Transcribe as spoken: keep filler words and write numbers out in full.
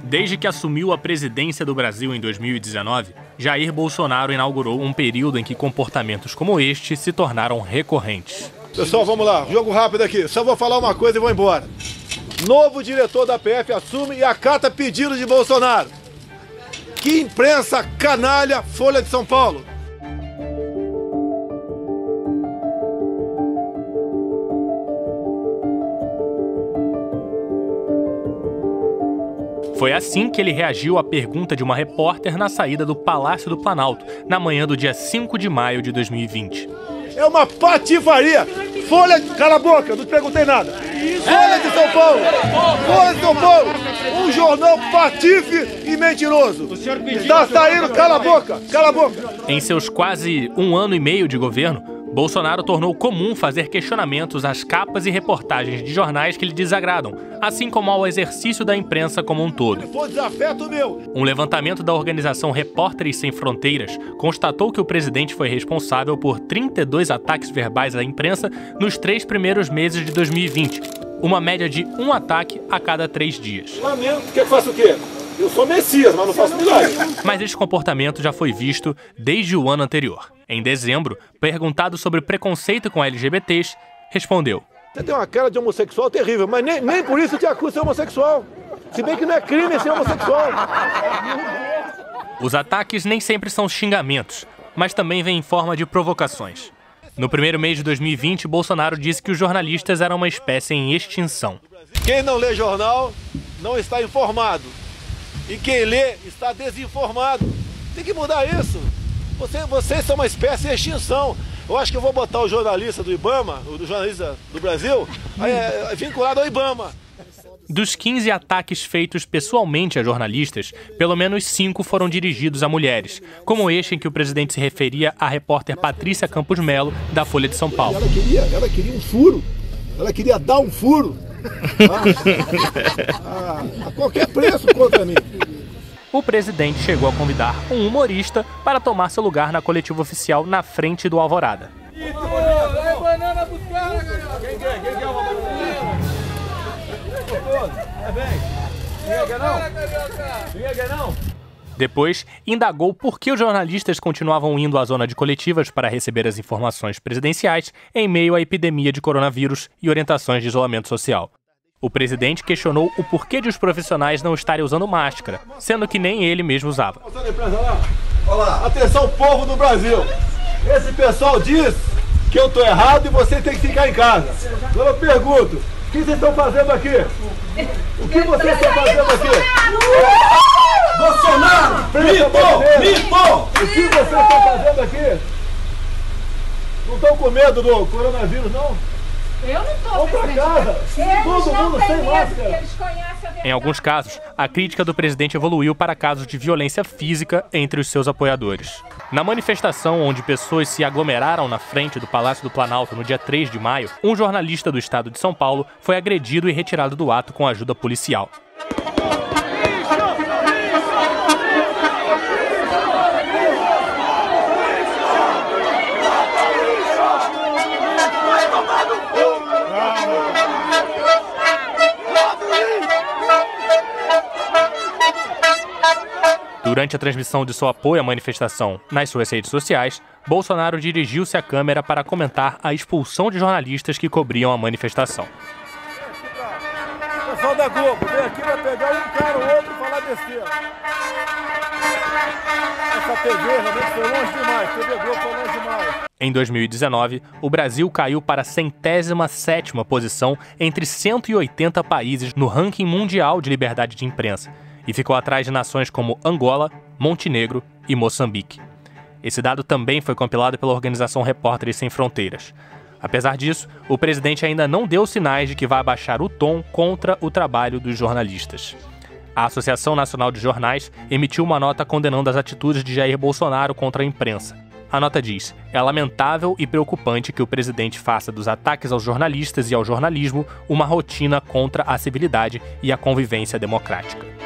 Desde que assumiu a presidência do Brasil em dois mil e dezenove, Jair Bolsonaro inaugurou um período em que comportamentos como este se tornaram recorrentes. Pessoal, vamos lá, jogo rápido aqui. Só vou falar uma coisa e vou embora. Novo diretor da P F assume e acata pedido de Bolsonaro. Que imprensa canalha, Folha de São Paulo. Foi assim que ele reagiu à pergunta de uma repórter na saída do Palácio do Planalto, na manhã do dia cinco de maio de dois mil e vinte. É uma patifaria! Folha... Cala a boca, não te perguntei nada. Folha de São Paulo! Folha de São Paulo! Um jornal patife e mentiroso! Tá saindo, cala a boca! Cala a boca! Em seus quase um ano e meio de governo, Bolsonaro tornou comum fazer questionamentos às capas e reportagens de jornais que lhe desagradam, assim como ao exercício da imprensa como um todo. Foi desafeto meu! Um levantamento da organização Repórteres Sem Fronteiras constatou que o presidente foi responsável por trinta e dois ataques verbais à imprensa nos três primeiros meses de dois mil e vinte, uma média de um ataque a cada três dias. Lamento, quer que faça o quê? Eu sou Messias, mas não faço milagre. Mas esse comportamento já foi visto desde o ano anterior. Em dezembro, perguntado sobre preconceito com L G B Ts, respondeu: Você tem uma cara de homossexual terrível, mas nem, nem por isso te acusa de ser homossexual. Se bem que não é crime ser homossexual. Os ataques nem sempre são xingamentos, mas também vêm em forma de provocações. No primeiro mês de dois mil e vinte, Bolsonaro disse que os jornalistas eram uma espécie em extinção. Quem não lê jornal não está informado. E quem lê está desinformado. Tem que mudar isso. Você, vocês são uma espécie de extinção. Eu acho que eu vou botar o jornalista do IBAMA, o do jornalista do Brasil, é, é, vinculado ao IBAMA. Dos quinze ataques feitos pessoalmente a jornalistas, pelo menos cinco foram dirigidos a mulheres, como este em que o presidente se referia à repórter Patrícia Campos Melo, da Folha de São Paulo. Ela queria, ela queria um furo. Ela queria dar um furo. Ah, a, a qualquer preço contra mim. O presidente chegou a convidar um humorista para tomar seu lugar na coletiva oficial na frente do Alvorada. Depois, indagou por que os jornalistas continuavam indo à zona de coletivas para receber as informações presidenciais em meio à epidemia de coronavírus e orientações de isolamento social. O presidente questionou o porquê de os profissionais não estarem usando máscara, sendo que nem ele mesmo usava. Olá, atenção povo do Brasil. Esse pessoal diz que eu tô errado e você tem que ficar em casa. Agora eu pergunto, o que vocês estão fazendo aqui? O que vocês estão fazendo aqui? Bolsonaro! Mito! Mito! O que vocês estão fazendo aqui? Não estão com medo do coronavírus, não? Eu não estou. Vão pra casa! Todo mundo sem máscara! Em alguns casos, a crítica do presidente evoluiu para casos de violência física entre os seus apoiadores. Na manifestação onde pessoas se aglomeraram na frente do Palácio do Planalto no dia três de maio, um jornalista do estado de São Paulo foi agredido e retirado do ato com ajuda policial. Durante a transmissão de seu apoio à manifestação nas suas redes sociais, Bolsonaro dirigiu-se à câmera para comentar a expulsão de jornalistas que cobriam a manifestação. O pessoal da Globo, vem aqui vai pegar um cara ou outro e falar besteira. Essa T V realmente foi longe demais, T V Globo foi longe demais. Em dois mil e dezenove, o Brasil caiu para a centésima sétima posição entre cento e oitenta países no ranking mundial de liberdade de imprensa, e ficou atrás de nações como Angola, Montenegro e Moçambique. Esse dado também foi compilado pela organização Repórteres Sem Fronteiras. Apesar disso, o presidente ainda não deu sinais de que vai abaixar o tom contra o trabalho dos jornalistas. A Associação Nacional de Jornais emitiu uma nota condenando as atitudes de Jair Bolsonaro contra a imprensa. A nota diz: é lamentável e preocupante que o presidente faça dos ataques aos jornalistas e ao jornalismo uma rotina contra a civilidade e a convivência democrática.